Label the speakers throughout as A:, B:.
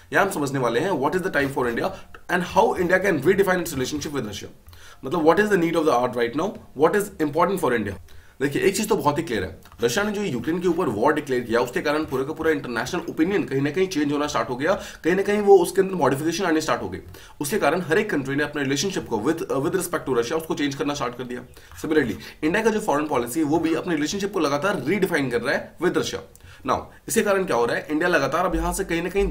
A: यहां हम समझने वाले हैं what is the time for India and how India can redefine its relationship with Russia. मतलब what is the need of the hour right now, what is important for India. देखिए एक चीज तो बहुत ही क्लियर है, रशिया ने जो Ukraine के ऊपर वॉर डिक्लेयर किया उसके कारण पूरे का पूरा इंटरनेशनल ओपिनियन कहीं ना कहीं चेंज होना स्टार्ट हो गया, कहीं ना कहीं वो उसके अंदर मॉडिफिकेशन आने स्टार्ट हो गई। उसके कारण हर एक कंट्री ने अपने रिलेशनशिप को विद रिस्पेक्ट टू रशिया उसको चेंज करना स्टार्ट कर दिया। सिमिलरली इंडिया का जो फॉरेन पॉलिसी है वो भी अपने रिलेशनशिप को लगातार रीडिफाइन कर रहा है विद रशिया। नाउ इसके कारण क्या हो रहा है, इंडिया लगातार अब यहां से कहीं ना कहीं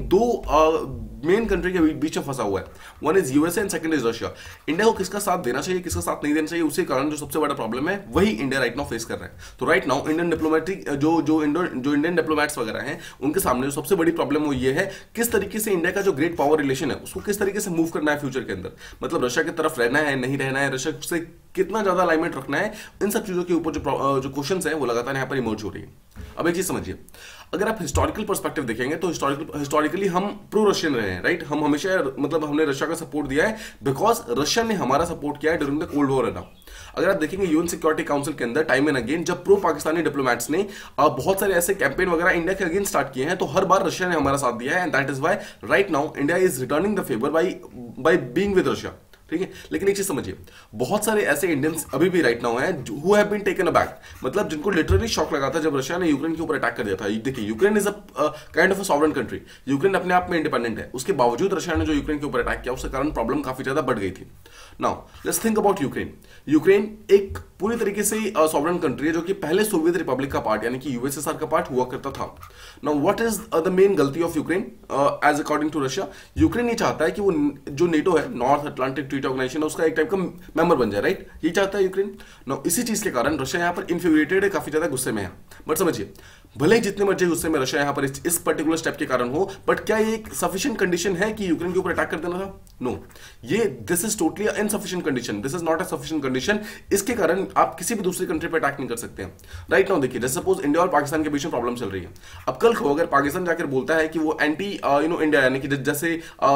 A: दो मेन कंट्री के बीच में फंसा हुआ है, one is USA and second is Russia. India को किसका साथ देना चाहिए किसका साथ नहीं देना चाहिए, उसी कारण जो सबसे बड़ा प्रॉब्लम है वही इंडिया राइट नाउ फेस कर रहा है। तो राइट नाउ इंडियन डिप्लोमेटिक जो इंडियन डिप्लोमेट्स वगैरह हैं उनके सामने जो सबसे बड़ी प्रॉब्लम वो ये है किस तरीके से इंडिया का जो ग्रेट पावर रिलेशन है उसको किस तरीके से मूव करना है फ्यूचर के अंदर। मतलब रशिया की तरफ रहना है नहीं रहना है, रशिया से कितना ज्यादा अलाइनमेंट रखना है, इन सब चीजों के ऊपर जो क्वेश्चंस हैं वो लगातार यहाँ पर इमर्ज हो रही है। अब एक चीज समझिए, अगर आप हिस्टोरिकल पर्सपेक्टिव देखेंगे तो हिस्टोरिकली हम प्रो रशियन रहे हैं, राइट। हम हमेशा मतलब हमने रशिया का सपोर्ट दिया है बिकॉज रशिया ने हमारा सपोर्ट किया है during the cold war era. अगर आप देखेंगे यूएन सिक्योरिटी काउंसिल के अंदर टाइम एंड अगेन जब प्रो पाकिस्तानी डिप्लोमेट्स ने बहुत सारे ऐसे कैंपेन वगैरह इंडिया के अगेंस्ट स्टार्ट किए हैं तो हर बार रशिया ने हमारा साथ दिया है and that is why right now India is returning the favour by being with Russia, ठीक है। लेकिन एक चीज समझिए, बहुत सारे ऐसे इंडियंस अभी भी राइट नाउ हैं who have been taken aback, मतलब जिनको लिटरली शॉक लगा था जब रशिया ने यूक्रेन के ऊपर अटैक कर दिया था। देखिए Ukraine is a kind of a sovereign country, Ukraine अपने आप में इंडिपेंडेंट है, उसके बावजूद रशिया ने जो यूक्रेन के ऊपर अटैक किया उसके कारण प्रॉब्लम काफी ज्यादा बढ़ गई थी। Now let's think about Ukraine. Ukraine एक पूरी तरीके से सॉवरेन कंट्री है जो कि पहले सोवियत रिपब्लिक का पार्ट यानी कि यूएसएसआर का पार्ट हुआ करता था। Now what is the main गलती of Ukraine as according to Russia, Ukraine ये चाहता है कि वो जो नेटो है नॉर्थ अटलांटिक ट्रीटी ऑर्गेनाइजेशन उसका एक टाइप का मेंबर बन जाए, राइट। ये चाहता है यूक्रेन। नाउ इसी चीज के कारण रशिया यहाँ पर इन्फ्यूरिएटेड है, काफी ज्यादा गुस्से में है। बट समझिए, भले ही जितने मर्जी गुस्से में रशिया यहाँ पर इस पर्टिकुलर स्टेप के कारण हो, बट क्या ये एक सफिशिएंट कंडीशन है कि यूक्रेन के ऊपर अटैक कर देना था? नो, ये this is totally insufficient condition, this is not a sufficient condition. इसके कारण आप किसी भी दूसरी कंट्री पर अटैक नहीं कर सकते हैं। राइट नाउ देखिए, जैसे सपोज इंडिया और पाकिस्तान के बीच में प्रॉब्लम चल रही है। अब कल को अगर पाकिस्तान जाकर बोलता है कि वो एंटी इंडिया यानी कि जैसे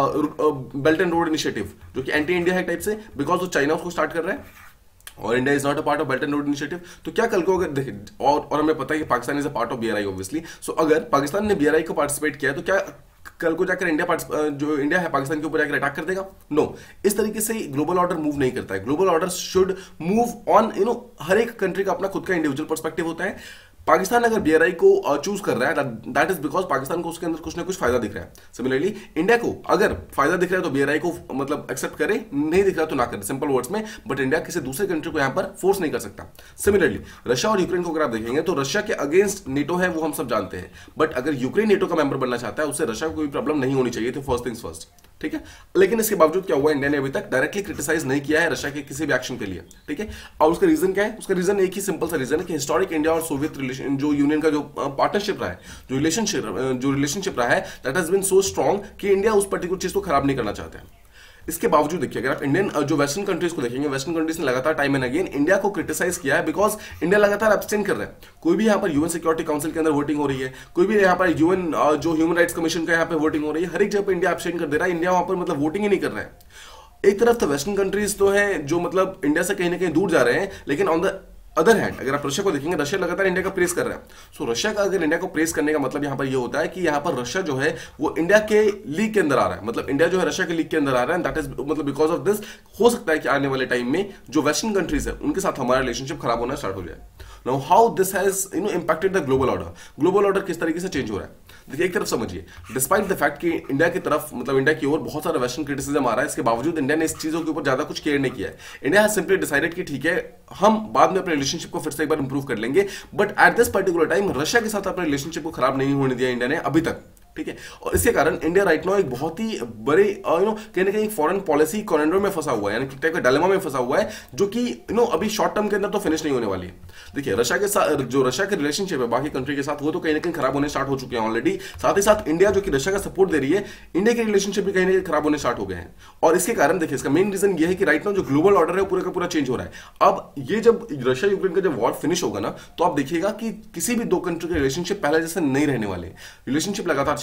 A: बेल्ट एंड रोड इनिशिएटिव जो कि एंटी इंडिया है टाइप से, बिकॉज वो चाइना उसको स्टार्ट कर रहा है और India is not a part of belt and road initiative, तो क्या कल को अगर देखिए और हमें पता है कि Pakistan is a part of BRI obviously, so अगर पाकिस्तान ने बीआरआई को पार्टिसिपेट किया है तो क्या कल को जाकर जो इंडिया है पाकिस्तान के ऊपर जाकर अटैक कर देगा? नो, इस तरीके से ग्लोबल ऑर्डर मूव नहीं करता है। Global order should move on हर एक कंट्री का अपना खुद का इंडिविजुअल पर्सपेक्टिव होता है। पाकिस्तान अगर बीआरआई को चूज कर रहा है दैट इज बिकॉज पाकिस्तान को उसके अंदर कुछ ना कुछ फायदा दिख रहा है। सिमिलरली इंडिया को अगर फायदा दिख रहा है तो बीआरआई को मतलब एक्सेप्ट करे, नहीं दिख रहा तो ना करे, सिंपल वर्ड्स में। बट इंडिया किसी दूसरे कंट्री को यहां पर फोर्स नहीं कर सकता। सिमिलरली रशिया और यूक्रेन को अगर आप देखेंगे तो रशिया के अगेंस्ट नेटो है वो हम सब जानते हैं, बट अगर यूक्रेन नेटो का मेंबर बनना चाहता है उससे रशिया को कोई प्रॉब्लम नहीं होनी चाहिए थी, फर्स्ट थिंग्स फर्स्ट, ठीक है। लेकिन इसके बावजूद क्या हुआ, इंडिया ने अभी तक डायरेक्टली क्रिटिसाइज नहीं किया है रशिया के किसी भी एक्शन के लिए, ठीक है। और उसका रीजन क्या है? उसका रीजन एक ही सिंपल सा रीजन है कि हिस्टोरिक इंडिया और सोवियत रिलेशन जो यूनियन का जो पार्टनरशिप रहा है, जो रिलेशनशिप रहा है that has been so strong कि इंडिया उस पर्टिकुलर चीज को खराब नहीं करना चाहता है। इसके बावजूद देखिए, अगर आप इंडियन जो वेस्टर्न कंट्रीज को देखेंगे, वेस्टर्न कंट्रीज ने लगातार टाइम एंड अगेन इंडिया को क्रिटिसाइज किया है बिकॉज इंडिया लगातार एब्सटेन कर रहा है। कोई भी यहाँ पर यूएन सिक्योरिटी काउंसिल के अंदर वोटिंग हो रही है, कोई भी यहाँ पर यूएन जो ह्यूमन राइट्स कमीशन का यहाँ पे वोटिंग हो रही है, हर एक जगह पर इंडिया एब्सटेन कर दे रहा है। इंडिया वहां पर मतलब वोटिंग ही नहीं कर रहा है। एक तरफ तो वेस्टर्न कंट्रीज तो है जो मतलब इंडिया से कहीं ना कहीं दूर जा रहे हैं, लेकिन ऑन द अदर हैंड अगर आप रशिया को देखेंगे, रशिया लगातार इंडिया का प्रेस कर रहा है। सो रशिया का अगर इंडिया को प्रेस करने का मतलब यहां पर ये होता है कि यहां पर रशिया जो है वो इंडिया के लीग के अंदर आ रहा है, मतलब इंडिया जो है रशिया के लीग के अंदर आ रहा है। दैट इज मतलब बिकॉज ऑफ दिस हो सकता है कि आने वाले टाइम में जो वेस्टर्न कंट्रीज है उनके साथ हमारा रिलेशनशिप खराब होना स्टार्ट हो जाए। Now how this has impacted the global order, global order किस तरीके से चेंज हो रहा है? देखिए, एक तरफ समझिए, डिस्पाइट द फैक्ट कि इंडिया की तरफ मतलब इंडिया की ओर बहुत सारा वेस्टर्न क्रिटिसिज्म आ रहा है, इसके बावजूद इंडिया ने इस चीजों के ऊपर ज्यादा कुछ केयर नहीं किया है। इंडिया हैज सिंपली डिसाइडेड कि ठीक है हम बाद में अपने रिलेशनशिप को फिर से एक बार इंप्रूव कर लेंगे, but at this particular time Russia के साथ अपने रिलेशनशिप को खराब नहीं होने दिया इंडिया ने अभी तक, ठीक है। और इसके कारण इंडिया राइट नाउ एक बहुत ही बड़े कहीं ना कहीं फॉरेन पॉलिसी कॉरिडोर में फंसा हुआ है, यानी कि टाइप का डायलेमा में फंसा हुआ है, जो कि अभी शॉर्ट टर्म के अंदर तो फिनिश नहीं होने वाली है। देखिए, रशिया के साथ जो रशिया के रिलेशनशिप है बाकी कंट्री के साथ वो तो कहीं ना कहीं खराब होने स्टार्ट हो चुके हैं ऑलरेडी। साथ ही साथ इंडिया जो कि रशिया का सपोर्ट दे रही है, इंडिया के रिलेशनशिप भी कहीं ना कहीं खराब होने स्टार्ट हो गए हैं। और इसके कारण देखिए, इसका मेन रीजन ये है कि राइट नाउ जो ग्लोबल ऑर्डर है वो पूरा का पूरा चेंज हो रहा है। अब ये जब रशिया यूक्रेन का जब वॉर फिनिश होगा ना, तो आप देखिएगा कि किसी भी दो कंट्री के रिलेशनशिप पहले जैसे नहीं रहने वाले, रिलेशनशिप लगातार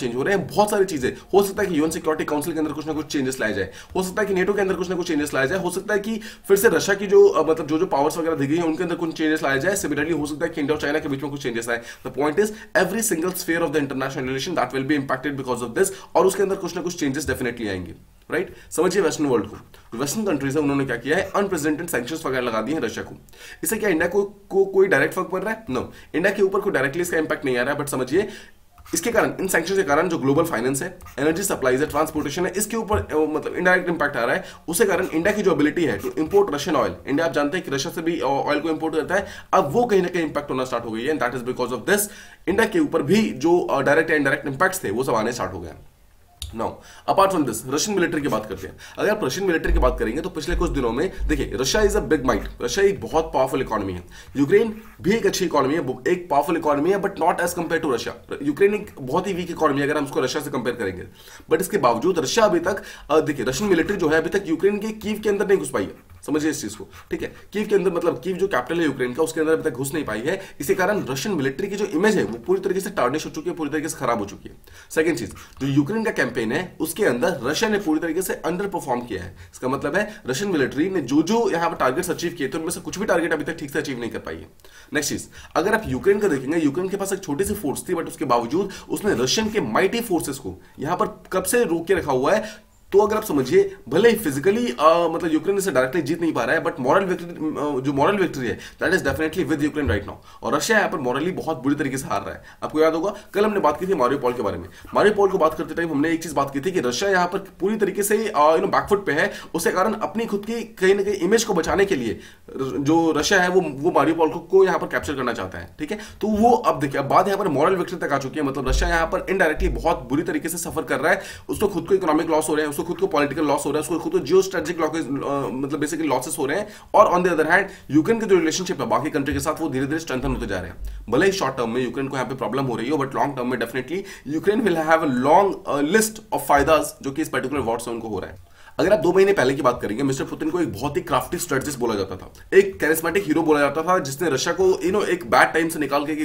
A: चेंज हो रहे हैं, बहुत सारी चीजें। हो सकता है कि यूएन सिक्योरिटी काउंसिल के अंदर कुछ ना कुछ चेंजेस लाए जाए, हो सकता है कि नेटो के अंदर कुछ ना कुछ चेंजेस लाए जाए, हो सकता है कि फिर से रशिया की जो मतलब जो पावर्स वगैरह दी गई है उनके अंदर कुछ चेंजेस लाए जाए। सिमिलरली हो सकता है कि इंडिया और चाइना के बीच में कुछ चेंजेस आए। The point is every single sphere of the international relation that will be impacted because of this, और उसके अंदर कुछ ना कुछ चेंजेस डेफिनेटली आएंगे, राइट? समझिए वेस्टर्न वर्ल्ड को, वेस्टर्न कंट्रीज है उन्होंने क्या किया है, अनप्रेसिडेंटेड सैंक्शंस वगैरह लगा दिए हैं रशिया को। इससे क्या इंडिया को कोई डायरेक्ट फर्क पड़ रहा है? नो, इंडिया के ऊपर कोई डायरेक्टली इसका इंपैक्ट नहीं आ रहा है, बट समझिए इसके कारण, इन सैंक्शंस के कारण जो ग्लोबल फाइनेंस है, एनर्जी सप्लाईज है, ट्रांसपोर्टेशन है, इसके ऊपर मतलब इनडायरेक्ट इंपैक्ट आ रहा है। उसके कारण इंडिया की जो एबिलिटी है to import Russian oil, India आप जानते हैं कि रशिया से भी ऑयल को इंपोर्ट करता है, अब वो कहीं ना कहीं इंपैक्ट होना स्टार्ट हो गई है। That is because of this India के ऊपर भी जो डायरेक्ट या इनडायरेक्ट इंपैक्ट्स थे वो सब आने स्टार्ट हो गए। Now apart from this Russian military की बात करते हैं। अगर आप रशियन मिलिट्री की बात करेंगे तो पिछले कुछ दिनों में देखिए, Russia is a big might, Russia एक बहुत पावरफुल इकोनॉमी है। यूक्रेन भी एक अच्छी इकोनॉमी है, एक पावरफुल इकोनॉमी है, but not as compare to Russia. Ukraine एक बहुत ही वीक इकोनॉमी है अगर हम उसको रशिया से कंपेयर करेंगे, बट इसके बावजूद रशिया अभी तक देखिए, रशियन मिलिट्री जो है अभी तक यूक्रेन के कीव के अंदर नहीं घुस पाई है। समझिए इस चीज को, ठीक है? कीव के अंदर मतलब कीव जो कैपिटल है यूक्रेन का, उसके अंदर अभी तक घुस नहीं पाई है। इसी कारण रशियन मिलिट्री की जो इमेज है वो पूरी तरीके से टार्निश हो चुकी है, पूरी तरीके से खराब हो चुकी है। सेकंड चीज, जो यूक्रेन का कैंपेन है उसके अंदर रशिया ने पूरी तरीके से अंडर परफॉर्म किया है। इसका मतलब है रशियन मिलिट्री ने जो यहाँ पर टारगेट्स अचीव किए थे उनमें से कुछ भी टारगेट अभी तक ठीक से अचीव नहीं कर पाई है। नेक्स्ट चीज, अगर आप यूक्रेन का देखेंगे, यूक्रेन के पास एक छोटी सी फोर्स थी, बट उसके बावजूद उसने रशियन के माइटी फोर्सेस को यहाँ पर कब से रोक के रखा हुआ है। तो अगर आप समझिए, भले ही फिजिकली मतलब यूक्रेन इसे डायरेक्टली जीत नहीं पा रहा है, बट मॉरल विक्ट्री, जो मॉरल विक्ट्री है that is definitely with Ukraine right now. और रशिया यहाँ पर मॉरली बहुत बुरी तरीके से हार रहा है। आपको याद होगा कल हमने बात की थी मारियोपोल के बारे में। मारियोपोल को बात करते टाइम हमने एक चीज बात की थी कि रशिया यहाँ पर पूरी तरीके से बैकफुट पे है। उसके कारण अपनी खुद की कहीं ना कहीं इमेज को बचाने के लिए जो रशिया है वो मारियोपोल को यहाँ पर कैप्चर करना चाहता है, ठीक है? तो वो अब देखिए, अब बात यहाँ पर मॉरल विक्ट्री तक आ चुकी है। मतलब रशिया यहाँ पर इनडायरेक्टली बहुत बुरी तरीके से सफर कर रहा है। उसको खुद को इकोनॉमिक लॉस हो रहे हैं, उसको खुद को पॉलिटिकल लॉस हो रहा है, उसको खुद को जियो स्ट्रेटेजिक मतलब बेसिकली लॉसेस हो रहे हैं। और on the other hand Ukraine के जो रिलेशनशिप है बाकी कंट्री के साथ वो धीरे धीरे स्ट्रेंथन होते जा रहे हैं। भले ही शॉर्ट टर्म में यूक्रेन को यहाँ पे प्रॉब्लम हो रही हो, बट लॉन्ग टर्म में definitely Ukraine will have a long list of फायदास जो कि इस पर्टिकुलर वॉर से उनको हो रहा है। अगर आप 2 महीने पहले की बात करेंगे, मिस्टर पुतिन को एक बहुत ही क्राफ्टी स्ट्रेटजिस्ट बोला जाता था, एक कैरिस्मेटिक हीरो बोला जाता था, जिसने रशिया को एक बैड टाइम से निकाल के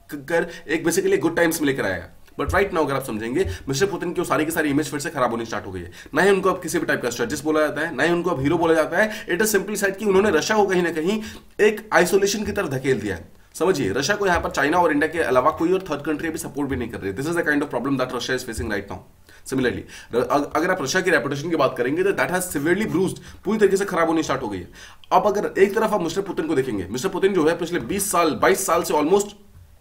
A: एक बेसिकली गुड टाइम्स में लेकर आया। बट राइट नाउ अगर आप समझेंगे, मिस्टर पुतिन की सारी की सारी इमेज फिर से खराब होनी स्टार्ट हो गई है। ना ही उनको अब किसी भी टाइप का स्ट्रेटजिस्ट बोला जाता है, ना ही उनको अब हीरो बोला जाता है। इट इज सिंपली सेड कि उन्होंने रशिया को कहीं ना कहीं एक आइसोलेशन की तरफ धकेल दिया है। समझिए, रशिया को यहाँ पर चाइना और इंडिया के अलावा कोई और थर्ड कंट्री भी सपोर्ट भी नहीं कर रही। This is the kind of problem that Russia is facing right now. Similarly अगर आप रशिया की रेपुटेशन की बात करेंगे तो दैट हैज सिवियरली ब्रूज्ड, पूरी तरीके से खराब होनी स्टार्ट हो गई है। अब अगर एक तरफ आप मिस्टर पुतिन को देखेंगे, मिस्टर पुतिन जो है पिछले 22 साल से ऑलमोस्ट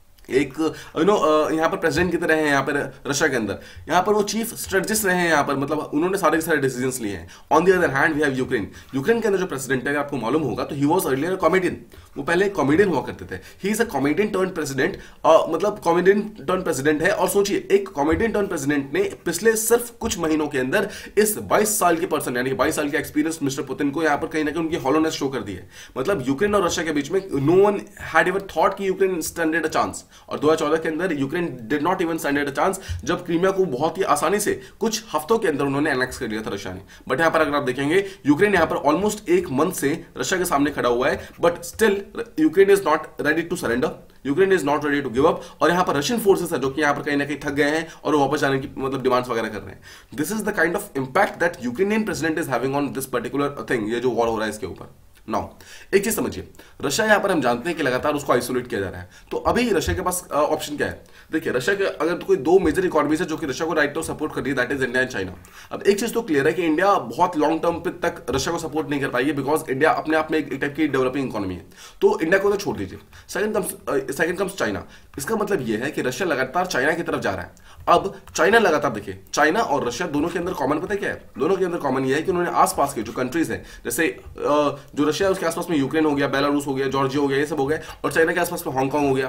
A: एक यहाँ पर प्रेसिडेंट की तरह है यहाँ पर रशिया के अंदर, यहाँ पर वो चीफ स्ट्रेटजिस्ट रहे हैं यहाँ पर, मतलब उन्होंने सारे के सारे डिसीजंस लिए हैं। On the other hand we have Ukraine. Ukraine के अंदर जो प्रेसिडेंट है, आपको मालूम होगा तो ही वाज अर्लियर कॉमेडियन, वो पहले कॉमेडियन हुआ करते थे। He is a comedian turn president, मतलब कॉमेडियन टर्न प्रेसिडेंट है। और सोचिए, एक कॉमेडियन टर्न प्रेसिडेंट ने पिछले सिर्फ कुछ महीनों के अंदर इस 22 साल के पर्सन यानी 22 साल के एक्सपीरियंस मिस्टर पुतिन को यहाँ पर कहीं ना कहीं उनकी हॉलोनेस शो कर दी है। मतलब यूक्रेन और रशिया के बीच में no one had ever thought कि यूक्रेन स्टैंडर्ड अ चांस, और 2014 के अंदर Ukraine did not even stand a chance, जब क्रीमिया को बहुत ही आसानी से कुछ हफ्तों के अंदर उन्होंने एनेक्स कर लिया था रशिया ने। बट यहां पर अगर आप देखेंगे, यूक्रेन यहां पर ऑलमोस्ट एक मंथ से रशिया के सामने खड़ा हुआ है, but still Ukraine is not ready to surrender, Ukraine is not ready to give up. और यहां पर रशियन फोर्सेस है जो कि यहां पर कहीं ना कहीं थक गए हैं और वो वापस जाने की मतलब डिमांड्स वगैरह कर रहे हैं। This is the kind of impact that Ukrainian president is having on this particular thing, ये जो वॉर हो रहा है इसके ऊपर। नाउ एक चीज समझिए, रशिया यहां पर हम जानते हैं कि लगातार उसको आइसोलेट किया जा रहा है। तो अभी रशिया के पास ऑप्शन क्या है? देखिए, रशिया के अगर तो कोई 2 मेजर इकोनॉमीज है जो कि रशिया को राइट नाउ सपोर्ट कर रही है, that is India and China. अब एक चीज तो क्लियर है कि इंडिया बहुत लॉन्ग टर्म पे तक रशिया को सपोर्ट नहीं कर पाएगी, बिकॉज इंडिया अपने आप में एक टाइप की डेवलपिंग इकोनॉमी है, तो इंडिया को तो छोड़ दीजिए। Second comes China. इसका मतलब यह है कि रशिया लगातार चाइना की तरफ जा रहा है। अब चाइना लगातार, देखिए चाइना और रशिया दोनों के अंदर कॉमन पता है क्या है? दोनों के अंदर कॉमन यह है कि उन्होंने आसपास के जो कंट्रीज हैं, जैसे जो रशिया है उसके आसपास में यूक्रेन हो गया, बेलारूस हो गया, जॉर्जिया हो गया, ये सब हो गया, और चाइना के आसपास में हांगकांग हो गया,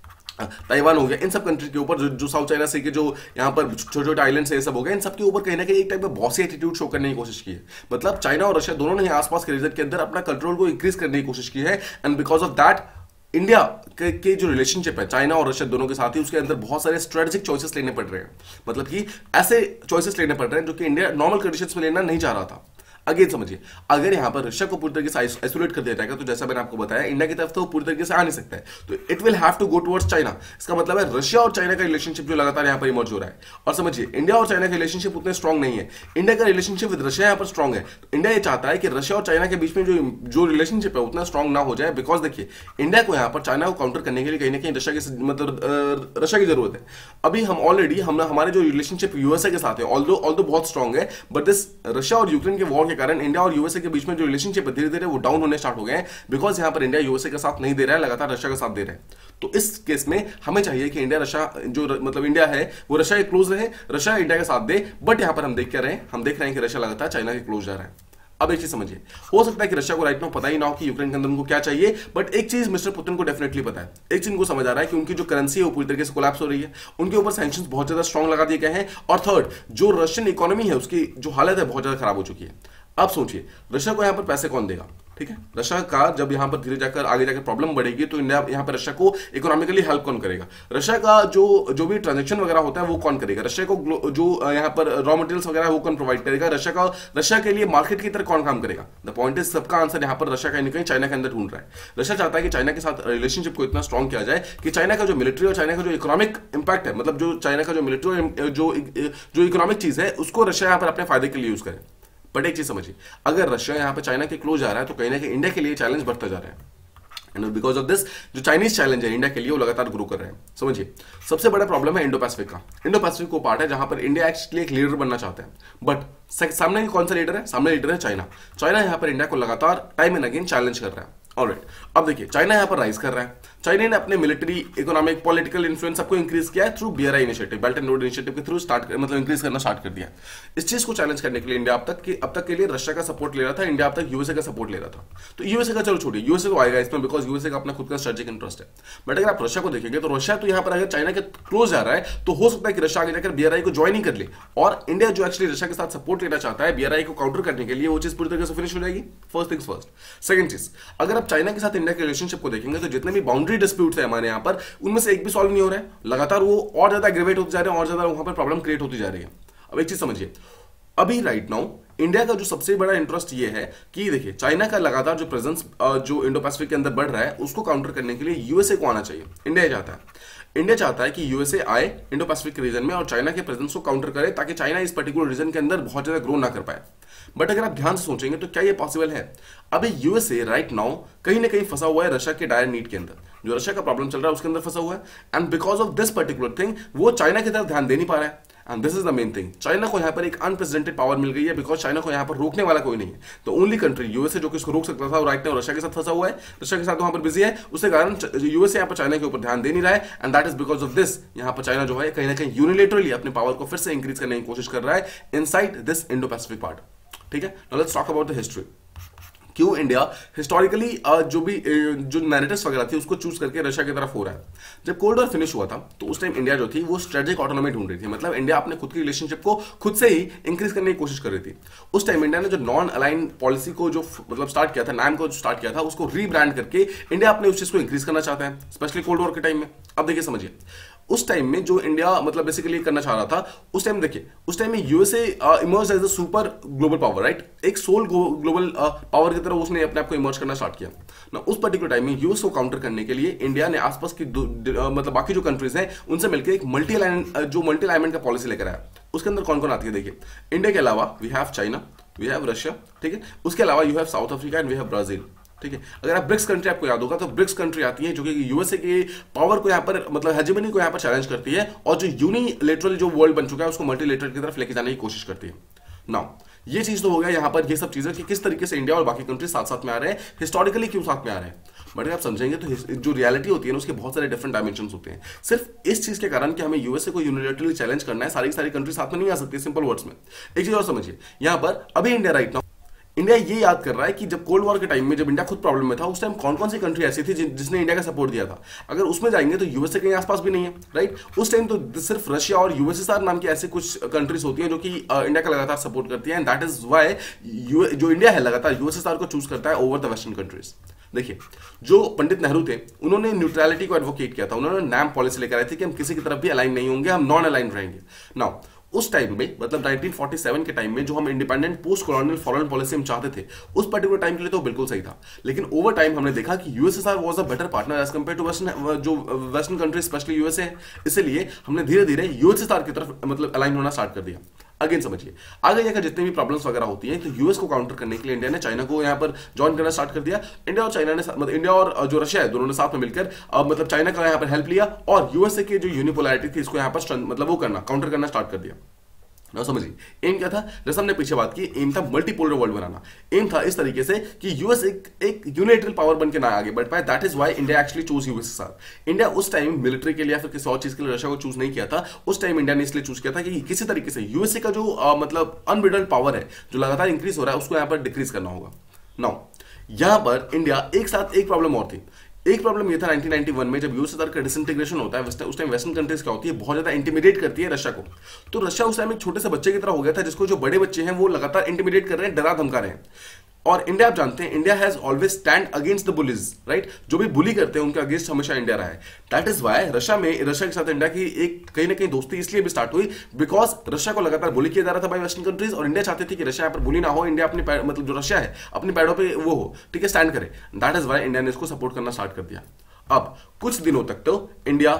A: ताइवान हो गया, इन सब कंट्री के ऊपर जो साउथ चाइना सी के जो यहाँ पर छोटे छोटे आइलैंड्स है, ये सब हो गया, इन सब के ऊपर कहीं ना कहीं एक टाइप का बॉसी एटीट्यूड शो करने की कोशिश की है। मतलब चाइना और रशिया दोनों ने आसपास के रीजन के अंदर अपना कंट्रोल को इंक्रीज करने की कोशिश की है। And because of that India के जो रिलेशनशिप है चाइना और रशिया दोनों के साथ ही, उसके अंदर बहुत सारे स्ट्रेटेजिक चॉइसेस लेने पड़ रहे हैं। मतलब कि ऐसे चॉइसेस लेने पड़ रहे हैं जो कि इंडिया नॉर्मल कंडीशंस में लेना नहीं चाह रहा था। अगेन समझिए, अगर यहां पर रशिया को पूरी तरीके से आइसोलेट कर दिया जाएगा तो जैसा मैंने आपको बताया इंडिया की तरफ तो पूरी तरीके से आ नहीं सकता है, तो it will have to go towards China. इसका मतलब है रशिया और चाइना का रिलेशनशिप जो लगातार यहां पर इमर्ज हो रहा है। और समझिए इंडिया और चाइना का रिलेशनशिप उतने स्ट्रॉन्ग नहीं है, इंडिया का रिलेशनशिप विद रशिया यहां पर स्ट्रॉन्ग है। तो इंडिया ये चाहता है कि रशिया और चाइना के बीच में जो रिलेशनशिप है उतना स्ट्रॉन्ग ना हो जाए, बिकॉज देखिए इंडिया को यहां पर चाइना को काउंटर करने के लिए कहीं ना कहीं रशिया की मतलब रशिया की जरूरत है। अभी हम ऑलरेडी हमारे जो रिलेशनशिप यूएसए के साथ है ऑल्दो बहुत स्ट्रॉन्ग है, बट दिस रशिया और यूक्रेन के वॉर के कारण इंडिया और यूएसए के बीच में जो रिलेशनशिप है धीरे धीरे वो डाउन होने स्टार्ट हो गए हैं, बिकॉज यहां पर इंडिया यूएसए का साथ नहीं दे रहा है, लगातार रशिया का साथ दे रहा है। तो इस केस में हमें चाहिए कि इंडिया रशिया जो मतलब इंडिया है वो रशिया के क्लोज रहे, रशिया इंडिया के साथ दे, बट यहां पर हम देख रहे हैं कि रशिया लगातार चाइना के क्लोज जा रहा है। अब एक चीज समझिए, हो सकता है कि रशिया को राइट नाउ पता ही ना हो कि यूक्रेन के अंदर उनको क्या चाहिए, बट एक चीज मिस्टर पुतिन को डेफिनेटली पता है, एक चीज उनको समझ आ रहा है कि उनकी जो करेंसी है वो पूरी तरीके से कोलैप्स हो रही है, उनके ऊपर सैंक्शंस बहुत ज्यादा स्ट्रांग लगा दिए गए हैं, और थर्ड जो रशियन इकोनॉमी है उसकी जो हालत है बहुत ज्यादा खराब हो चुकी है। अब सोचिए रशिया को यहां पर पैसे कौन देगा, ठीक है, रशिया का जब यहां पर धीरे जाकर आगे जाकर प्रॉब्लम बढ़ेगी तो इंडिया यहां पर रशिया को इकोनॉमिकली हेल्प कौन करेगा, रशिया का जो भी ट्रांजैक्शन वगैरह होता है वो कौन करेगा, रशिया को जो यहां पर रॉ मटेरियल्स वगैरह वो कौन प्रोवाइड करेगा, रशिया के लिए मार्केट की तरह कौन काम करेगा। द पॉइंट इज सबका आंसर यहां पर रशिया कहीं ना कहीं चाइना के अंदर ढूंढ रहा है। रशिया चाहता है कि चाइना के साथ रिलेशनशिप को इतना स्ट्रॉन्ग किया जाए कि चाइना का जो मिलिट्री और चाइना का जो इकोनॉमिक इंपैक्ट है, मतलब जो चाइना का जो मिलिट्री जो इकोनॉमिक चीज है उसको रशिया यहां पर अपने फायदे के लिए यूज करे। बट एक चीज समझिए, अगर रशिया यहां पे चाइना के क्लोज आ रहा है तो कहीं ना कहीं इंडिया के लिए चैलेंज बढ़ता जा रहा है, एंड बिकॉज ऑफ दिस जो चाइनीज चैलेंज है इंडिया के लिए वो लगातार ग्रो कर रहे हैं। समझिए सबसे बड़ा प्रॉब्लम है इंडो पैसिफिक का। इंडो पैसिफिक वो पार्ट है जहां पर इंडिया एक्चुअली एक लीडर बनना चाहता है, बट सामने कौन सा लीडर है, सामने लीडर है चाइना। चाइना यहां पर इंडिया को लगातार टाइम एंड अगेन चैलेंज कर रहा है। ऑलराइट, अब देखिए चाइना यहां पर राइज कर रहा है, चाइना ने अपने मिलिट्री इकोनॉमिक पॉलिटिकल इन्फ्लुएंस सबको इंक्रीज किया है through BRI initiative, belt and road initiative के थ्रू मतलब इंक्रीज करना स्टार्ट कर दिया। इस चीज को चैलेंज करने के लिए इंडिया अब तक के लिए रशिया का सपोर्ट ले रहा था, इंडिया अब तक यूएसए का सपोर्ट ले रहा था। तो यूएसए का चलो छोड़िए, यूएसए तो आएगा इसमें बिकॉज यूएसए का अपना खुद का स्ट्रेटेजिक इंटरेस्ट है, बट अगर आप रशिया को देखेंगे तो रशिया तो यहां पर अगर चाइना के क्लोज जा रहा है तो हो सकता है कि रशिया आगे जाकर BRI को ज्वाइन ही कर ले, और इंडिया जो एक्चुअली रशिया के साथ सपोर्ट लेना चाहता है BRI को काउंटर करने के लिए वो चीज पूरी तरीके से फिनिश हो जाएगी। First things first. सेकंड चीज, अगर आप चाइना के साथ इंडिया के रिलेशनशिप को देखेंगे तो जितने भी बाउंड्री डिस्प्यूट्स है हमारे यहां पर उनमें से एक भी सॉल्व नहीं हो रहा है, लगातार वो और ज्यादा एग्रीवेट होते जा रहे हैं और ज्यादा वहां पर प्रॉब्लम क्रिएट होती जा रही है। अब एक चीज समझिए, अभी राइट नाउ इंडिया का जो सबसे बड़ा इंटरेस्ट ये है कि देखिए चाइना का लगातार जो प्रेजेंस जो इंडो पैसिफिक के अंदर बढ़ रहा है उसको काउंटर करने के लिए यूएसए को आना चाहिए। इंडिया चाहता है कि यूएसए आए इंडो पैसिफिक रीजन में और चाइना के प्रेजेंस को काउंटर करे ताकि चाइना इस पर्टिकुलर रीजन के अंदर बहुत ज्यादा ग्रो ना कर पाए। बट अगर आप ध्यान से सोचेंगे तो क्या ये पॉसिबल है? अभी यूएसए राइट नाउ कहीं ना कहीं फंसा हुआ है रशिया के डायर नीड के अंदर, जो रशिया का प्रॉब्लम चल रहा है उसके अंदर फंसा हुआ है, and because of this particular thing वो चाइना की तरफ ध्यान दे नहीं पा रहा है। And this is the main thing, China को यहाँ पर एक अनप्रेसिडेंटेड पावर मिल गई है बिकॉज चाइना को यहाँ पर रोकने वाला कोई नहीं है। तो ओनली कंट्री यूएसए जो कि इसको रोक सकता था वो राइट नाउ रशिया के साथ फंसा हुआ है, रशिया के साथ वहां पर बिजी है, उसके कारण यूएसए यहाँ पर चाइना के ऊपर ध्यान दे नहीं रहा है, and that is because of this यहाँ पर चाइना जो है कहीं ना कहीं यूनिलेटरली अपने पावर को फिर से इंक्रीज करने की कोशिश कर रहा है inside this Indo Pacific part. ठीक है, now let's talk about the history. क्यों इंडिया हिस्टोरिकली जो नैरेटिव्स वगैरह थी उसको चूज करके रशिया की तरफ हो रहा है। जब कोल्ड वॉर फिनिश हुआ था तो उस टाइम इंडिया जो थी वो स्ट्रेटेजिक ऑटोनॉमी ढूंढ रही थी, मतलब इंडिया अपने खुद की रिलेशनशिप को खुद से ही इंक्रीज करने की कोशिश कर रही थी। उस टाइम इंडिया ने जो नॉन अलाइन पॉलिसी को जो मतलब स्टार्ट किया था, नाम को स्टार्ट किया था, उसको रीब्रांड करके इंडिया अपने उस चीज को इंक्रीज करना चाहता है, स्पेशली कोल्ड वॉर के टाइम में। अब देखिए समझिए, उस टाइम में जो इंडिया मतलब बेसिकली करना चाह रहा था, उस टाइम देखिए उस टाइम में USA emerge as a super global power, right, एक सोल ग्लोबल पावर की तरह उसने अपने आप को इमर्ज करना स्टार्ट किया ना। उस पर्टिकुलर टाइम में यूएस को काउंटर करने के लिए इंडिया ने आसपास की मतलब बाकी जो कंट्रीज हैं उनसे मिलकर एक मल्टी अलाइनमेंट का पॉलिसी लेकर आया। उसके अंदर कौन कौन आती है देखिए, इंडिया के अलावा we have China, we have Russia, ठीक है, उसके अलावा you have South Africa and we have Brazil. ठीक है, अगर आप ब्रिक्स कंट्री आपको याद होगा तो ब्रिक्स कंट्री आती है जो कि यूएसए के पावर को यहाँ पर मतलब हेजेमनी को यहाँ पर चैलेंज करती है और जो यूनिलेटरल जो वर्ल्ड बन चुका है उसको मल्टीलेटरल की तरफ लेके जाने की कोशिश करती है। नाउ ये चीज तो हो गया यहाँ पर ये सब चीजें कि किस तरीके से इंडिया और बाकी कंट्री साथ साथ में आ रहे हैं, हिस्टोरिकली क्यों साथ में आ रहे हैं। बट अगर आप समझेंगे तो जो रियलिटी होती है ना उसके बहुत सारे डिफरेंट डायमेंशन होते हैं। सिर्फ इस चीज के कारण कि हमें यूएसए को यूनिलेटरली चैलेंज करना है, सारी कंट्री साथ में नहीं आ सकती। सिंपल वर्ड्स में एक चीज और समझिए, यहाँ पर अभी इंडिया राइट नाउ इंडिया ये याद कर रहा है कि जब कोल्ड वॉर के टाइम में जब इंडिया खुद प्रॉब्लम में था उस टाइम कौन कौन सी कंट्री ऐसी थी जिसने इंडिया का सपोर्ट दिया था। अगर उसमें जाएंगे तो यूएसए कहीं आसपास भी नहीं है, राइट। उस टाइम तो सिर्फ रशिया और यूएसएसआर नाम की ऐसी कुछ कंट्रीज होती हैं जो कि इंडिया का लगातार सपोर्ट करती है, एंड दैट इज वाई जो इंडिया है लगातार यूएसएसआर को चूज करता है ओवर द वेस्टर्न कंट्रीज। देखिए जो पंडित नेहरू थे उन्होंने न्यूट्रलिटी को एडवोकेट किया था, उन्होंने नैम पॉलिसी लेकर आए थे कि हम किसी की तरफ भी अलाइन नहीं होंगे, हम नॉन अलाइन रहेंगे। नाउ उस टाइम में मतलब 1947 के टाइम में जो हम independent post colonial foreign policy हम चाहते थे उस पर्टिकुलर टाइम के लिए तो बिल्कुल सही था, लेकिन ओवर टाइम हमने देखा कि USSR was a better partner as compare to western, जो वेस्टर्न कंट्री स्पेशली यूएसए है, इसलिए हमने धीरे धीरे यूएसएसआर की तरफ मतलब अलाइन होना स्टार्ट कर दिया। अगेन समझिए, आगे जाकर जितनी भी प्रॉब्लम्स वगैरह होती हैं तो यूएस को काउंटर करने के लिए इंडिया ने चाइना को यहाँ पर ज्वाइन करना स्टार्ट कर दिया। इंडिया और चाइना ने मतलब इंडिया और जो रशिया है दोनों ने साथ में मिलकर मतलब चाइना का यहाँ पर हेल्प लिया और यूएसए की जो यूनिपोलैरिटी थी इसको यहाँ पर मतलब वो करना काउंटर करना स्टार्ट कर दिया। ना समझिए एम क्या था, जैसे हमने पीछे बात की, एम था मल्टीपोलर वर्ल्ड बनाना। एम था इस तरीके से कि यूएस एक यूनिलैटरल पावर बन के ना आगे बढ़ पाए। That is why India actually choose USSR. India उस टाइम मिलिट्री के लिए या फिर किसी और चीज के लिए रशिया को चूज नहीं किया था। उस टाइम इंडिया ने इसलिए चूज किया था कि किसी तरीके से यूएसए का जो मतलब अनब्रिडल्ड पावर है जो लगातार इंक्रीज हो रहा है उसको यहाँ पर डिक्रीज करना होगा। नाउ यहां पर इंडिया एक साथ एक प्रॉब्लम और थी। एक प्रॉब्लम ये था 1991 में जब यूएसएसआर का डिसइंटीग्रेशन होता है, उस टाइम वेस्टर्न कंट्रीज क्या होती है, बहुत ज्यादा इंटिमिडेट करती है रशिया को। तो रशिया उस टाइम एक छोटे से बच्चे की तरह हो गया था जिसको जो बड़े बच्चे हैं वो लगातार इंटिमिडेट कर रहे हैं, डरा धमका रहे हैं। और इंडिया आप जानते हैं India has always stand against the bullies, right. जो भी बुली करते हैं उनके अगेंस्ट हमेशा इंडिया रहा है। दैट इज वाई रशिया के साथ इंडिया की एक कहीं ना कहीं दोस्ती इसलिए भी स्टार्ट हुई बिकॉज रशिया को लगातार बुली किया जा रहा था बाय वेस्टर्न कंट्रीज और इंडिया चाहती थी कि रशिया पर बुली ना हो, इंडिया अपनी मतलब जो रशिया है अपनी पैरों पे वो हो, ठीक है, स्टैंड करे। दैट इज वाई इंडिया ने इसको सपोर्ट करना स्टार्ट कर दिया। अब कुछ दिनों तक तो इंडिया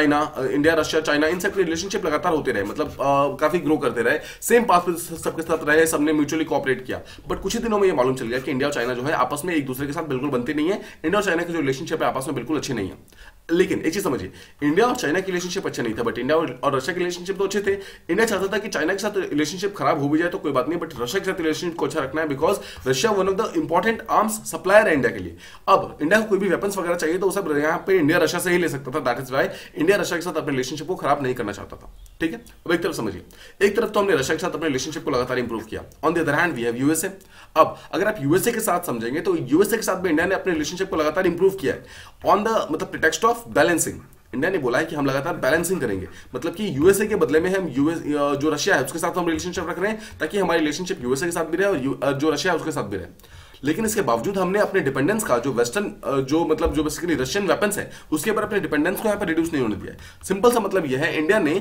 A: रशिया चाइना इन सब के रिलेशनशिप लगातार होते रहे, मतलब काफी ग्रो करते रहे, सेम पाथ पे सबके साथ रहे, सबने म्यूचुअली कोऑपरेट किया। बट कुछ ही दिनों में ये मालूम चल गया कि इंडिया और चाइना जो है आपस में एक दूसरे के साथ बिल्कुल बनती नहीं है। इंडिया और चाइना के जो रिलेशनशिप है आपस में बिल्कुल अच्छे नहीं है। लेकिन एक चीज समझिए, इंडिया और चाइना के रिलेशनशिप अच्छे नहीं था बट इंडिया और रशिया के रिलेशनशिप तो अच्छे थे। इंडिया चाहता था कि चाइना के साथ रिलेशनशिप खराब हो भी जाए तो कोई बात नहीं, बट रशिया के साथ रिलेशनशिप को अच्छा रखना है because Russia one of the important arms supplier है इंडिया के लिए। अब इंडिया को कोई भी वेपन्स वगैरह चाहिए तो सब यहाँ पे इंडिया रशिया से ही ले सकता था। That is why India Russia के साथ अपने रिलेशनशिप को खराब नहीं करना चाहता था, ठीक है। अब एक तरफ समझिए, एक तरफ तो हमने रशिया के साथ अपने रिलेशनशिप को लगातार इंप्रूव किया, on the other hand we have USA. अब अगर आप यूएसए के साथ समझेंगे तो यूएसए के साथ भी इंडिया ने अपने रिलेशनशिप को लगातार इंप्रूव किया है ऑन द मतलब प्रिटेक्स्ट ऑफ बैलेंसिंग। इंडिया ने बोला है कि हम लगातार बैलेंसिंग करेंगे, मतलब कि यूएसए के बदले में हम यूएस जो रशिया है उसके साथ हम रिलेशनशिप रख रहे हैं ताकि हमारी रिलेशनशिप यूएसए के साथ भी रहे और जो रशिया है उसके साथ भी रहे। लेकिन इसके बावजूद हमने अपने डिपेंडेंस का जो वेस्टर्न जो मतलब जो बेसिकली रशियन वेपन्स है उसके ऊपर अपने डिपेंडेंस को यहाँ पर रिड्यूस नहीं होने दिया है। सिंपल सा मतलब यह है, इंडिया ने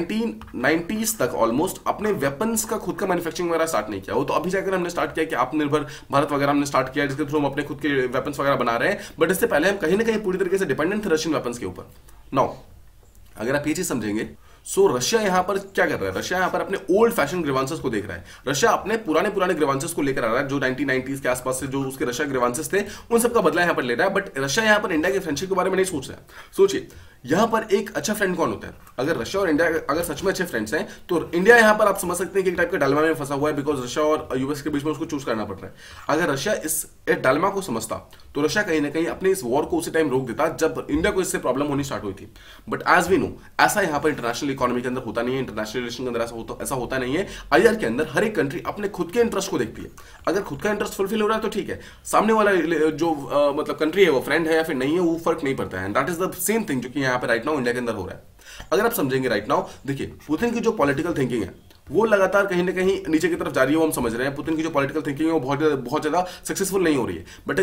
A: 1990s तक ऑलमोस्ट अपने वेपन्स का खुद का मैन्युफैक्चरिंग वगैरह स्टार्ट नहीं किया। वो तो अभी जाकर हमने स्टार्ट किया कि आत्मनिर्भर भारत वगैरह हमने स्टार्ट किया जिसके थ्रू हम अपने खुद के वेपन्स वगैरह बना रहे हैं, बट इससे पहले हम कहीं ना कहीं पूरी तरीके से डिपेंडेंट थे रशियन वेपन्स के ऊपर। नाउ अगर आप ये चीज समझेंगे, सो रशिया यहां पर क्या कर रहा है, रशिया यहां पर अपने ओल्ड फैशन ग्रीवांसेस को देख रहा है। रशिया अपने पुराने ग्रीवांसेस को लेकर आ रहा है, जो 1990s के आसपास से जो उसके रशिया ग्रीवांसेस थे उन सब का बदला यहां पर ले रहा है। बट रशिया यहां पर इंडिया के फ्रेंडशिप के बारे में नहीं सोच रहा है। सोचिए यहां पर एक अच्छा फ्रेंड कौन होता है, अगर रशिया और इंडिया अगर सच में अच्छे फ्रेंड्स हैं तो इंडिया यहां पर आप समझ सकते हैं कि एक टाइप का डायलेमा में फंसा हुआ है बिकॉज रशिया और यूएस के बीच में उसको चूज करना पड़ रहा है। अगर रशिया इस डायलेमा को समझता तो रशिया कहीं ना कहीं अपने इस वॉर को उसी टाइम रोक देता जब इंडिया को इससे प्रॉब्लम होनी स्टार्ट हुई थी। बट एज वी नो ऐसा यहां पर इंटरनेशनल इकोनॉमी के अंदर होता नहीं है, इंटरनेशनल रिलेशन के अंदर ऐसा होता नहीं है। आईआर के अंदर हर एक कंट्री अपने खुद के इंटरेस्ट को देखती है। अगर खुद का इंटरेस्ट फुलफिल हो रहा है तो ठीक है, सामने वाला जो मतलब कंट्री है वो फ्रेंड है या फिर नहीं है वो फर्क नहीं पड़ता है। That is the same thing जो कि यहाँ पर राइट नाउ इंडिया के अंदर हो रहा है। अगर आप समझेंगे राइट नाउ, देखिए पुतिन की जो पॉलिटिकल थिंकिंग है वो लगातार कहीं ना कहीं नीचे की तरफ जा रही है, वो हम समझ रहे हैं। पुतिन की जो पॉलिटिकल थिंकिंग है वो बहुत ज्यादा सक्सेसफुल नहीं हो रही है। बट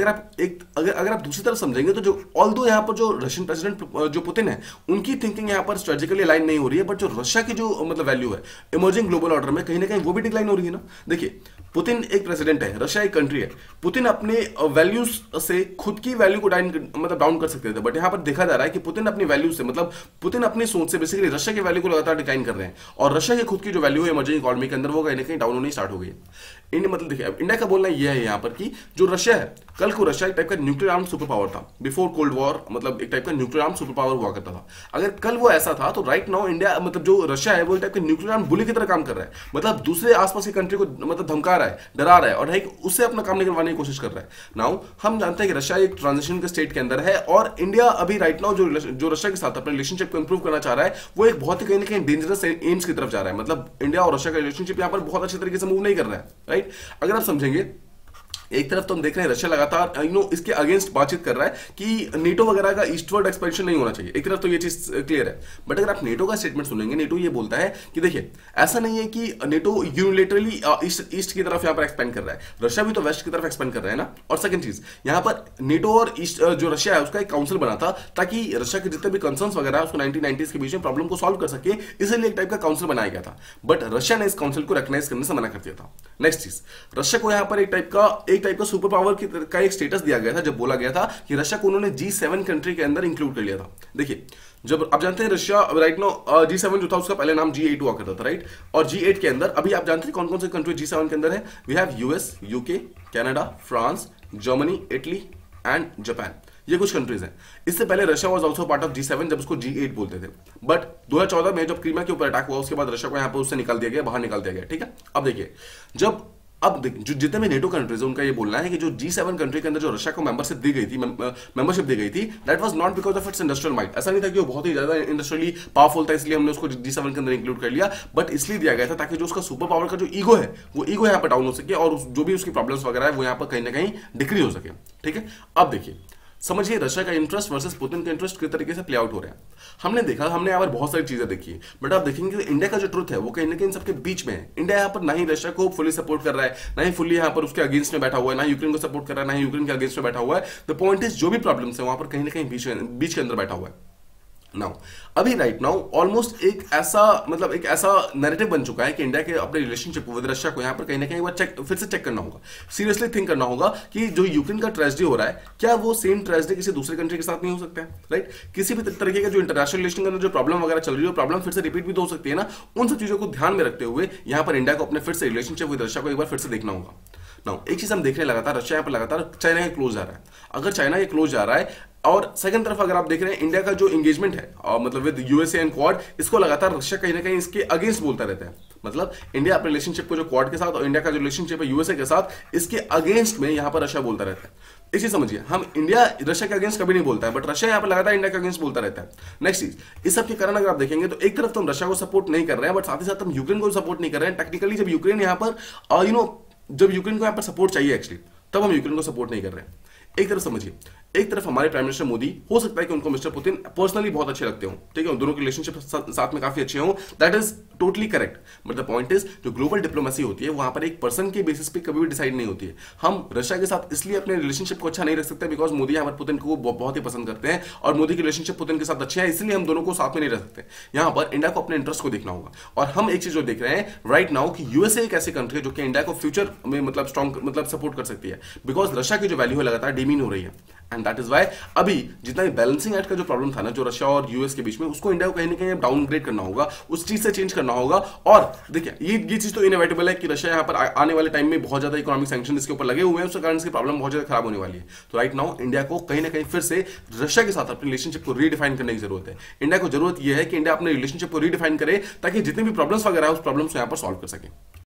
A: अगर आप दूसरी तरफ समझेंगे तो जो ऑल्दो यहाँ पर जो रशियन प्रेसिडेंट जो पुतिन है उनकी थिंकिंग यहाँ पर स्ट्रेटेजिकली अलाइन नहीं हो रही है, बट जो रशिया की जो मतलब वैल्यू है इमर्जिंग ग्लोबल ऑर्डर में कहीं ना कहीं वो भी डिक्लाइन हो रही है ना। देखिए पुतिन एक प्रेसिडेंट है, रशिया एक कंट्री है। पुतिन अपने वैल्यूज से खुद की वैल्यू को डाउन कर सकते थे, बट यहाँ पर देखा जा रहा है कि पुतिन अपनी वैल्यू से मतलब पुतिन अपनी सोच से बेसिकली रशिया की वैल्यू को लगातार डिक्लाइन कर रहे हैं और रशिया की खुद की जो वैल्यू है इमर्जिंग इकोनॉमी के अंदर वो कहीं ना कहीं डाउन होनी स्टार्ट हो गई है। इंडिया मतलब देखिए इंडिया का बोलना यह है यहाँ पर कि जो रशिया है, कल को रशिया एक टाइप का न्यूक्लियर आर्म सुपर पावर था बिफोर कोल्ड वॉर, मतलब एक टाइप का न्यूक्लियर आर्म सुपर पावर हुआ करता था। अगर कल वो ऐसा था तो राइट नाउ इंडिया मतलब जो रशिया है वो एक टाइप का न्यूक्लियर आर्म बुली की तरह काम कर रहा है, मतलब दूसरे आसपास की कंट्री को मतलब धमका रहा है, डरा रहा है और उससे अपना काम निकलवाने की कोशिश कर रहा है। नाउ हम जानते हैं कि रशिया एक ट्रांजिशन के स्टेट के अंदर है और इंडिया अभी राइट नाउ जो रशिया के साथ अपने रिलेशनशिप को इंप्रूव करना चाह रहा है वो एक बहुत ही कहीं ना कहीं डेंजरस एम्स की तरफ जा रहा है। मतलब इंडिया और रशिया का रिलेशनशिप यहाँ पर बहुत अच्छे तरीके से मूव नहीं कर रहा है, राइट। अगर आप समझेंगे एक तरफ तो हम देख रहे हैं रशिया लगातार इसके अगेंस्ट बातचीत कर रहा है कि नेटो वगैरह का ईस्टवर्ड एक्सपेंशन नहीं होना चाहिए। एक तरफ तो ये चीज क्लियर है, बट अगर आप नेटो का स्टेटमेंट सुनेंगे, नेटो ये बोलता है कि देखिए ऐसा नहीं है कि नेटो यूनिलेटरली ईस्ट की तरफ यहां पर एक्सपेंड कर रहा है, रशिया भी तो वेस्ट की तरफ एक्सपेंड कर रहा है ना। और सेकंड चीज, यहां पर नेटो और ईस्ट जो रशिया है उसका एक काउंसिल बना था ताकि रशिया के जितने भी कंसर्न्स वगैरह है उसको 1990s के बीच में प्रॉब्लम को सॉल्व कर सके, इसलिए एक टाइप का काउंसिल बनाया गया था, बट रशिया ने इस काउंसिल को रिकॉग्नाइज करने से मना कर दिया था। नेक्स्ट चीज, रशिया को यहां पर एक टाइप का सुपर पावर का एक स्टेटस दिया गया था जब बोला गया था कि रशिया को उन्होंने G7 कंट्री के अंदर इंक्लूड कर लिया था। देखिए जब आप जानते हैं रशिया राइट नाउ G7 जो था उसका पहले नाम G8 हुआ करता था, राइट। और G8 के अंदर अभी आप जानते हैं कौन कौन से कंट्री G7 के अंदर है। We have US, UK, Canada, France, Germany, Italy and Japan. ये कुछ कंट्रीज हैं। इससे पहले Russia was also part of G7 जब उसको G8 बोलते थे, बट 2014 में जब क्रीमिया के ऊपर अटैक हुआ उसके बाद रशिया को यहां पर उससे निकाल दिया गया, बाहर निकाल दिया गया, ठीक है। अब देखिए अब जो जितने भी नेटो कंट्रीज है उनका ये बोलना है कि जो G7 कंट्री के अंदर जो रशिया को मेंबरशिप दी गई थी that was not because of its industrial might. ऐसा नहीं था कि वो बहुत ही ज्यादा इंडस्ट्रियली पावरफुल था इसलिए हमने उसको G7 के अंदर इंक्लूड कर लिया, बट इसलिए दिया गया था ताकि जो उसका सुपर पावर का जो ईगो है वो ईगो यहाँ पर डाउन हो सके और जो भी उसकी प्रॉब्लम्स वगैरह है वो यहाँ पर कहीं ना कहीं डिक्रीज हो सके, ठीक है। अब देखिए समझिए रशिया का इंटरेस्ट वर्सेस पुतिन का इंटरेस्ट किस तरीके से प्ले आउट हो रहा है। हमने यहाँ पर बहुत सारी चीजें देखी, बट आप देखेंगे कि इंडिया का जो ट्रुथ है वो कहीं ना कहीं सबके बीच में है। इंडिया यहाँ पर ना ही रशिया को फुली सपोर्ट कर रहा है, ना ही फुली यहाँ पर उसके अगेंस्ट में बैठा हुआ है, ना यूक्रेन को सपोर्ट कर रहा है, ना ही यूक्रेन के अगेंस्ट में बैठा हुआ है। द पॉइंट इज जो भी प्रॉब्लम्स है वहां पर कहीं ना कहीं बीच के अंदर बैठा हुआ है। नाउ अभी राइट नाउ ऑलमोस्ट एक ऐसा नैरेटिव बन चुका है कि इंडिया के अपने रिलेशनशिप विद रशिया को यहाँ पर कहीं ना कहीं फिर से चेक करना होगा, सीरियसली थिंक करना होगा कि जो यूक्रेन का ट्रेजेडी हो रहा है क्या वो सेम ट्रेजेडी किसी दूसरे कंट्री के साथ नहीं हो सकता है, राइट। किसी भी तरीके का जो इंटरनेशनल रिलेशन के अंदर जो प्रॉब्लम वगैरह चल रही है प्रॉब्लम फिर से रिपीट भी तो हो सकती है ना। उन सब चीजों को ध्यान में रखते हुए यहाँ पर इंडिया को अपने फिर से रिलेशनशिप विद रशिया को एक बार फिर से देखना होगा। नाउ एक चीज हम देख रहे हैं लगातार रशिया यहाँ पर लगातार चाइना के क्लोज जा रहा है। अगर चाइना के क्लोज जा रहा है और सेकंड तरफ अगर आप देख रहे हैं इंडिया का जो एंगेजमेंट है मतलब विद यूएसए एंड क्वाड, इसको लगातार रशिया कहीं ना कहीं इसके अगेंस्ट बोलता रहता है। मतलब इंडिया अपने रिलेशनशिप को जो क्वाड के साथ और इंडिया का जो रिलेशनशिप है यूएसए के साथ इसके अगेंस्ट में यहां पर रशिया बोलता रहता है। इसी समझिए हम इंडिया रशिया के अगेंस्ट कभी नहीं बोलता है, बट रशिया यहां पर लगातार इंडिया के अगेंस्ट बोलता रहता है। नेक्स्ट चीज, इस सब के कारण अगर आप देखेंगे तो एक तरफ तो हम रशिया को सपोर्ट नहीं कर रहे हैं, बट साथ ही साथ हम यूक्रेन को सपोर्ट नहीं कर रहे हैं। टेक्निकली जब यूक्रेन यहां पर जब यूक्रेन को यहां पर सपोर्ट चाहिए एक्चुअली तब हम यूक्रेन को सपोर्ट नहीं कर रहे हैं। एक तरफ समझिए, एक तरफ हमारे प्राइम मिनिस्टर मोदी, हो सकता है कि उनको मिस्टर पुतिन पर्सनली बहुत अच्छे लगते हो, ठीक है, दोनों के रिलेशनशिप साथ में काफी अच्छे हो, that is totally correct. But the point is जो ग्लोबल डिप्लोमेसी होती है वहां पर एक पर्सन के बेसिस पे कभी भी डिसाइड नहीं होती है। हम रशिया के साथ इसलिए अपने रिलेशनशिप को अच्छा नहीं रख सकते बिकॉज मोदी यहाँ पर पुतिन को बहुत ही पसंद करते हैं और मोदी की रिलेशनशिप पुतिन के साथ अच्छे हैं, इसलिए हम दोनों को साथ में नहीं रख सकते। यहाँ पर इंडिया को अपने इंटरेस्ट को देखना होगा और हम एक चीज जो देख रहे हैं राइट नाउ कि यूएसए एक ऐसी कंट्री है जो कि इंडिया को फ्यूचर में स्ट्रॉन्ग सपोर्ट कर सकती है बिकॉज रशिया की जो वैल्यू है लगातार डिमीन हो रही है। एंड दैट इज वाई अभी जितना भी बैलेंसिंग एक्ट का जो प्रॉब्लम था ना जो रशिया और यूएस के बीच में, उसको इंडिया को कहीं ना कहीं डाउनग्रेड करना होगा, उस चीज से चेंज करना होगा। और देखिए ये चीज तो इनएविटेबल है कि रशिया यहाँ पर आने वाले टाइम में बहुत ज्यादा इकोनॉमिक सैंक्शन इसके ऊपर लगे हुए हैं, उसके कारण इसकी प्रॉब्लम बहुत ज्यादा खराब होने वाली है। तो राइट नाउ इंडिया को कहीं ना कहीं फिर से रशिया के साथ अपने रिलेशनशिप को रीडिफाइन करने की जरूरत है। इंडिया को जरूरत यह है कि इंडिया अपने रिलेशनशिप को रीडिफाइन करे ताकि जितने भी प्रॉब्लम्स वगैरह है उस प्रॉब्लम्स को यहाँ पर सॉल्व कर सके।